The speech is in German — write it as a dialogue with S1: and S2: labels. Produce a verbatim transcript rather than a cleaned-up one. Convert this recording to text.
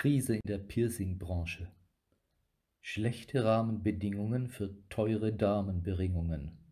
S1: Krise in der Piercing-Branche. Schlechte Rahmenbedingungen für teure Damenberingungen.